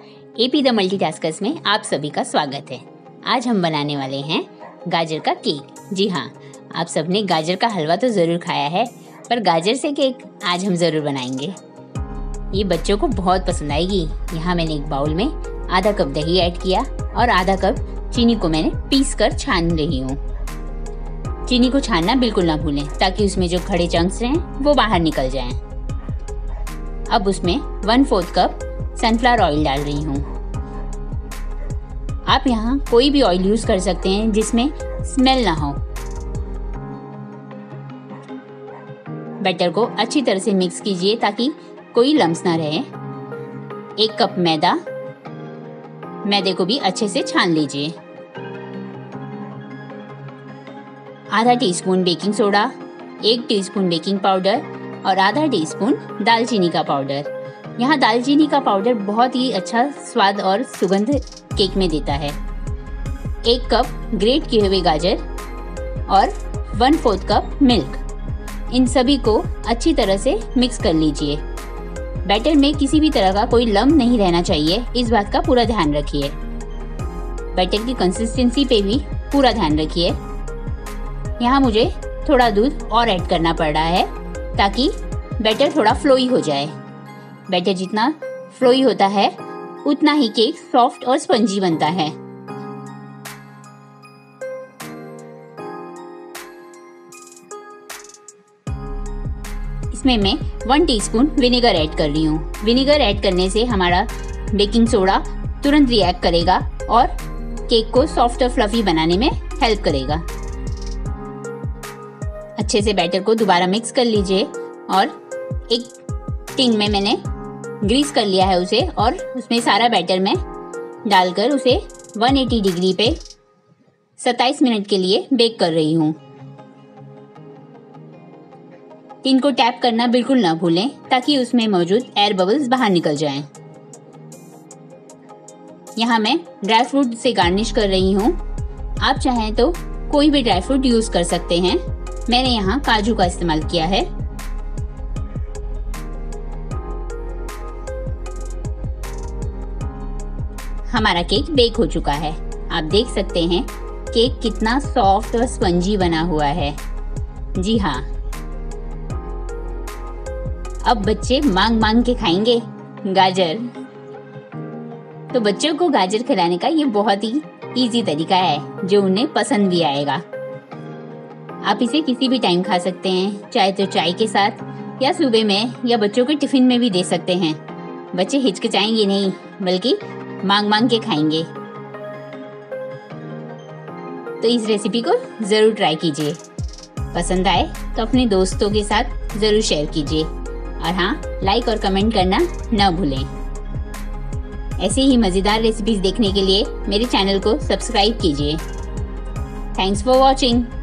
AP the multitaskers में आप सभी का स्वागत है। आज हम बनाने वाले हैं गाजर का केक। जी हाँ, आप सबने गाजर का हलवा तो ज़रूर खाया है, पर गाजर से केक आज हम ज़रूर बनाएंगे। ये बच्चों को बहुत पसंद आएगी। यहाँ मैंने एक बाउल में आधा कप दही ऐड किया और आधा कप चीनी को मैंने पीस कर छान रही हूँ। चीनी को छानना बिल्कुल ना भूलें, ताकि उसमें जो खड़े चंक्स हैं वो बाहर निकल जाएं। अब उसमें 1/4 कप सनफ्लावर ऑयल डाल रही हूँ। आप यहाँ कोई भी ऑयल यूज कर सकते हैं जिसमें स्मेल ना हो। बैटर को अच्छी तरह से मिक्स कीजिए ताकि कोई लम्स ना रहे। 1 कप मैदे को भी अच्छे से छान लीजिए। आधा teaspoon baking soda, 1 teaspoon baking powder और आधा टीस्पून दालचीनी का पाउडर। यहाँ दालचीनी का पाउडर बहुत ही अच्छा स्वाद और सुगंध केक में देता है। 1 कप ग्रेट किए हुए गाजर और 1/4 कप मिल्क, इन सभी को अच्छी तरह से मिक्स कर लीजिए। बैटर में किसी भी तरह का कोई लम्ब नहीं रहना चाहिए, इस बात का पूरा ध्यान रखिए। बैटर की कंसिस्टेंसी पे भी पूरा ध्यान रखिए। यहाँ मुझे थोड़ा दूध और ऐड करना पड़ रहा है ताकि बैटर थोड़ा फ्लोई हो जाए। बैटर जितना फ्लोई होता है उतना ही केक सॉफ्ट और स्पंजी बनता है। इसमें मैं 1 टीस्पून विनेगर ऐड कर रही हूँ। विनेगर ऐड करने से हमारा बेकिंग सोडा तुरंत रिएक्ट करेगा और केक को सॉफ्ट और फ्लफी बनाने में हेल्प करेगा। अच्छे से बैटर को दोबारा मिक्स कर लीजिए और एक टिन में मैंने ग्रीस कर लिया है उसे, और उसमें सारा बैटर में डालकर उसे 180 डिग्री पे 27 मिनट के लिए बेक कर रही हूँ। टिन को टैप करना बिल्कुल ना भूलें ताकि उसमें मौजूद एयर बबल्स बाहर निकल जाएं। यहाँ मैं ड्राई फ्रूट से गार्निश कर रही हूँ। आप चाहें तो कोई भी ड्राई फ्रूट यूज कर सकते हैं। मैंने यहाँ काजू का इस्तेमाल किया है। हमारा केक बेक हो चुका है। आप देख सकते हैं केक कितना सॉफ्ट और स्पंजी बना हुआ है। जी हाँ, अब बच्चे मांग मांग के खाएंगे गाजर। तो बच्चों को गाजर खिलाने का ये बहुत ही इजी तरीका है जो उन्हें पसंद भी आएगा। आप इसे किसी भी टाइम खा सकते हैं, चाहे तो चाय के साथ या सुबह में, या बच्चों के टिफिन में भी दे सकते हैं। बच्चे हिचकिचाएंगे नहीं, बल्कि मांग मांग के खाएंगे। तो इस रेसिपी को जरूर ट्राई कीजिए। पसंद आए तो अपने दोस्तों के साथ जरूर शेयर कीजिए, और हाँ, लाइक और कमेंट करना न भूलें। ऐसे ही मजेदार रेसिपीज देखने के लिए मेरे चैनल को सब्सक्राइब कीजिए। Thanks for watching.